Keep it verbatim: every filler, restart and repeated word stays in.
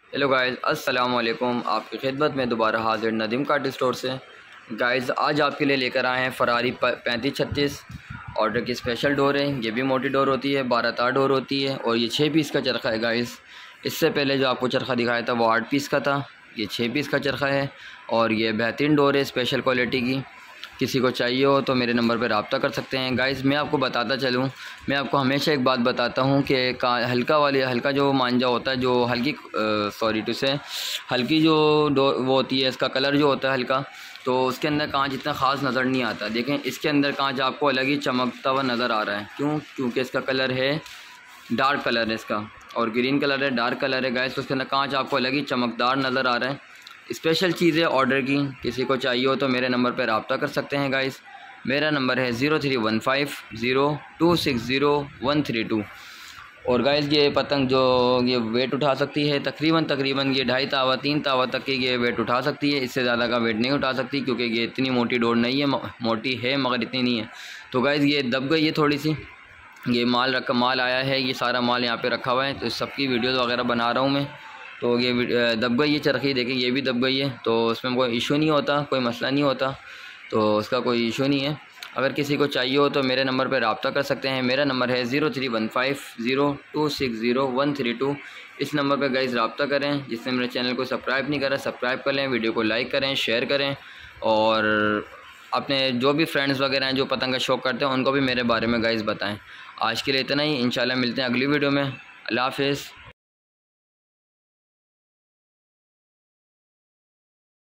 Hello guys, अस्सलाम वालेकुम। आपकी खिदमत में दोबारा हाजिर नदीम कार्ड स्टोर से। गाइस, आज आपके लिए लेकर आए हैं फरारी पैंतीस छत्तीस ऑर्डर की स्पेशल डोर है। ये भी मोटी डोर होती है, बारह तार डोर होती है और ये छः पीस का चरखा है। गाइस, इससे पहले जो आपको चरखा दिखाया था वो आठ पीस का था, ये छः पीस का चरखा है और ये बेहतरीन डोर है स्पेशल क्वालिटी की। किसी को चाहिए हो तो मेरे नंबर पर रब्ता कर सकते हैं। गाइस, मैं आपको बताता चलूँ, मैं आपको हमेशा एक बात बताता हूँ कि हल्का वाली हल्का जो मांझा होता है, जो हल्की सॉरी टू से हल्की जो डो वो होती है, इसका कलर जो होता है हल्का, तो उसके अंदर कांच इतना ख़ास नज़र नहीं आता। देखें, इसके अंदर कांच आपको अलग ही चमकता हुआ नज़र आ रहा है। क्यों? क्योंकि इसका कलर है डार्क कलर है इसका, और ग्रीन कलर है, डार्क कलर है। गाइस, तो उसके अंदर कांच आपको अलग ही चमकदार नज़र आ रहा है। स्पेशल चीज़ें ऑर्डर की, किसी को चाहिए हो तो मेरे नंबर पर रब्ता कर सकते हैं। गाइस, मेरा नंबर है zero three one five zero two six zero one three two. और गाइस, ये पतंग जो ये वेट उठा सकती है, तकरीबन तकरीबन ये ढाई तावा तीन तावा तक की ये वेट उठा सकती है। इससे ज़्यादा का वेट नहीं उठा सकती क्योंकि ये इतनी मोटी डोर नहीं है, मोटी है मगर इतनी नहीं है। तो गाइस, ये दब गई है थोड़ी सी। ये माल रखा माल आया है, ये सारा माल यहाँ पे रखा हुआ है, तो सबकी वीडियोज़ वगैरह बना रहा हूँ मैं। तो ये दब गई है चरखी, देखिए ये भी दब गई है, तो उसमें कोई इशू नहीं होता, कोई मसला नहीं होता, तो उसका कोई इशू नहीं है। अगर किसी को चाहिए हो तो मेरे नंबर पर रब्ता कर सकते हैं। मेरा नंबर है zero three one five zero two six zero one three two. इस नंबर पर गाइस रब्ता करें। जिसने मेरे चैनल को सब्सक्राइब नहीं करा, सब्सक्राइब कर लें, वीडियो को लाइक करें, शेयर करें, और अपने जो भी फ्रेंड्स वगैरह हैं जो पतंग का शौक़ करते हैं उनको भी मेरे बारे में गाइस बताएं। आज के लिए इतना ही, इंशाल्लाह मिलते हैं अगली वीडियो में। अल्लाह हाफ़िज़।